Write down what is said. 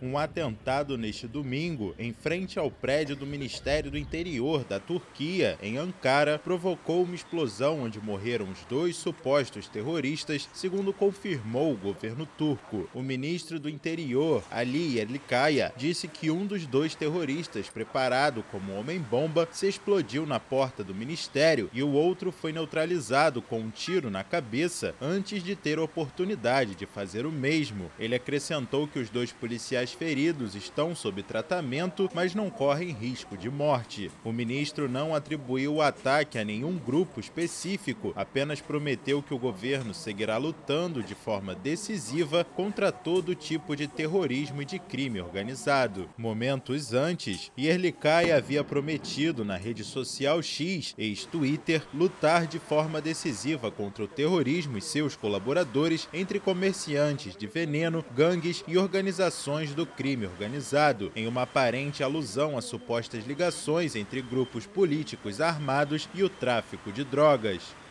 Um atentado neste domingo, em frente ao prédio do Ministério do Interior da Turquia, em Ankara, provocou uma explosão onde morreram os dois supostos terroristas, segundo confirmou o governo turco. O ministro do Interior, Ali Yerlikaya, disse que um dos dois terroristas, preparado como homem-bomba, se explodiu na porta do ministério e o outro foi neutralizado com um tiro na cabeça antes de ter oportunidade de fazer o mesmo. Ele acrescentou que os dois policiais feridos estão sob tratamento, mas não correm risco de morte. O ministro não atribuiu o ataque a nenhum grupo específico, apenas prometeu que o governo seguirá lutando de forma decisiva contra todo tipo de terrorismo e de crime organizado. Momentos antes, Yerlikaya havia prometido na rede social X, ex-Twitter, lutar de forma decisiva contra o terrorismo e seus colaboradores, entre comerciantes de veneno, gangues e organizações do crime organizado, em uma aparente alusão a supostas ligações entre grupos políticos armados e o tráfico de drogas.